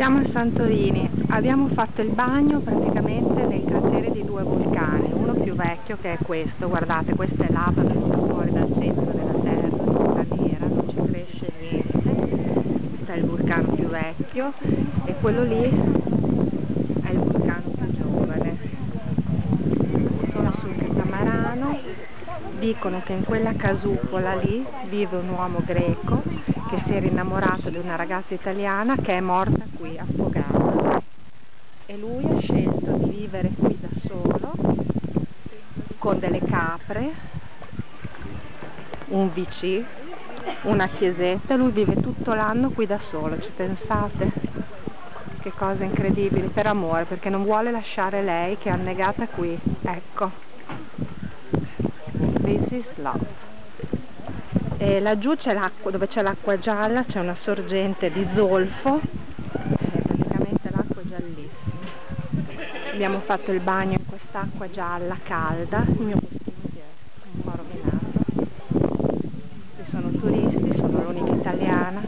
Siamo a Santorini, abbiamo fatto il bagno praticamente nei crateri di due vulcani, uno più vecchio che è questo, guardate, questa è lava venuta fuori dal centro della terra, tutta nera, non ci cresce niente, questo è il vulcano più vecchio e quello lì è il vulcano più giovane. Sono sul catamarano, dicono che in quella casupola lì vive un uomo greco che si era innamorato di una ragazza italiana che è morta qui affogata e lui ha scelto di vivere qui da solo con delle capre, un VC, una chiesetta. Lui vive tutto l'anno qui da solo, ci pensate? Che cosa incredibile, per amore, perché non vuole lasciare lei che è annegata qui, ecco. This is love. E laggiù c'è l'acqua, dove c'è l'acqua gialla, c'è una sorgente di zolfo e praticamente l'acqua è giallissima. Abbiamo fatto il bagno in quest'acqua gialla calda, il mio costume si è un po' rovinato. Ci sono turisti, sono l'unica italiana.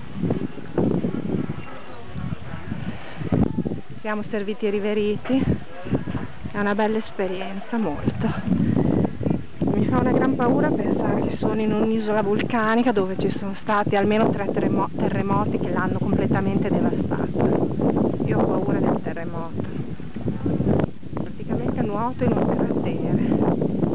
Siamo serviti e riveriti, è una bella esperienza, molto. Mi fa una gran paura pensare che sono in un'isola vulcanica dove ci sono stati almeno 3 terremoti che l'hanno completamente devastata. Io ho paura del terremoto. Praticamente nuoto in un cratere.